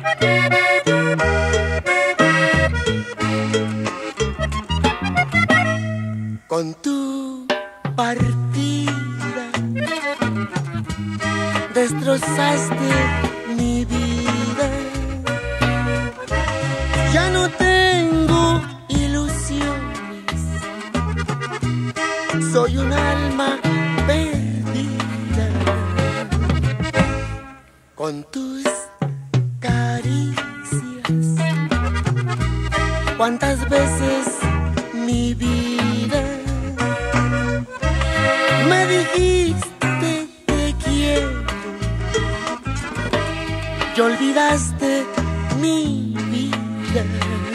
Con tu partida destrozaste mi vida. Ya no tengo ilusiones, soy un alma perdida. Con tus caricias, cuántas veces mi vida me dijiste te quiero y olvidaste mi vida.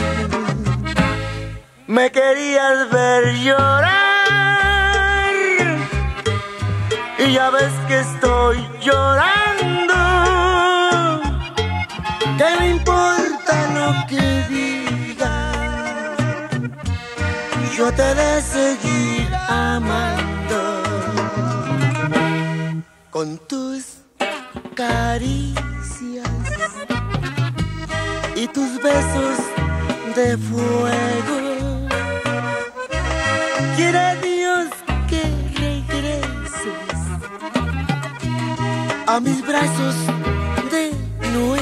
Me querías ver llorar y ya ves que estoy llorando. ¿Qué me importa lo que diga? Yo te he de seguir amando. Con tus caricias y tus besos de fuego, quiera Dios que regreses a mis brazos de nuevo.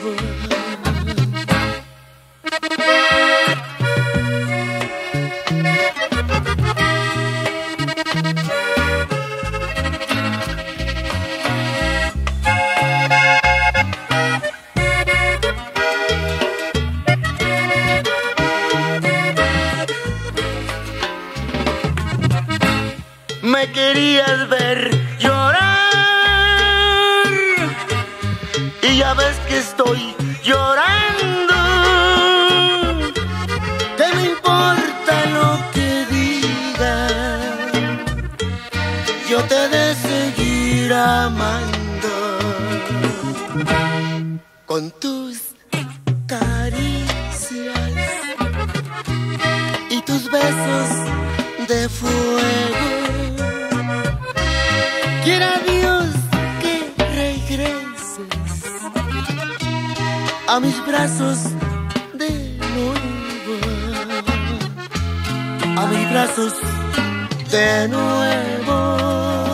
Me querías ver llorar y ya ves que estoy llorando. ¿Qué me importa lo que diga? Yo te he de seguir amando. Con tus caricias y tus besos de fuego, quiera Dios que regreses a mis brazos de nuevo, a mis brazos de nuevo.